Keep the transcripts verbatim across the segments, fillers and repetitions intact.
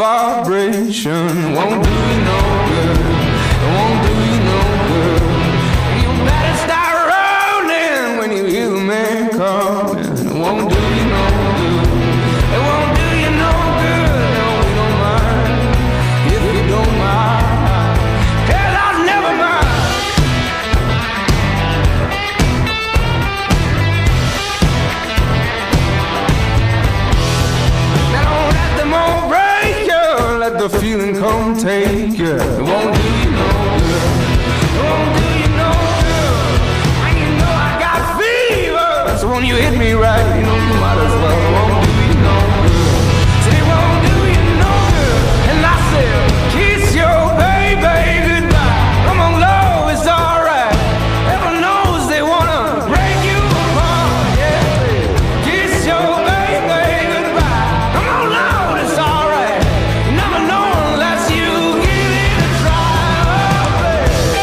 vibration. Won't do you no good. It won't do you no good. You better start rolling when you hear the man calling. It won't do you no good. It won't do you no good. No, we don't mind if you don't mind. Hell, I'll never mind. Now don't let them all break you. Let the feeling come take you. It won't do you no good. It won't do you no good. And you know I got fever. So when you hit me right, you know you might as well. It won't do you no good. Say it won't do you no good. And I said, kiss your baby goodbye. Come on, love, it's alright. Heaven knows they wanna break you apart. Yeah, kiss your baby goodbye. Come on, love, it's alright. You never know unless you give it a try. Oh, baby.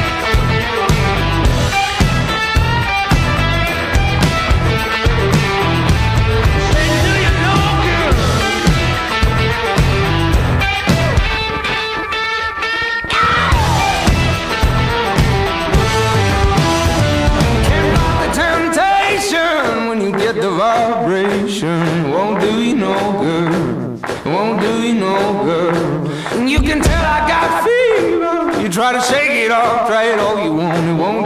Say, do you know good? Can't block the temptation when you get the vibration. Won't do you no good. Won't do you no good. And you can tell I got fever. You try to shake it off, try it all you want. It won't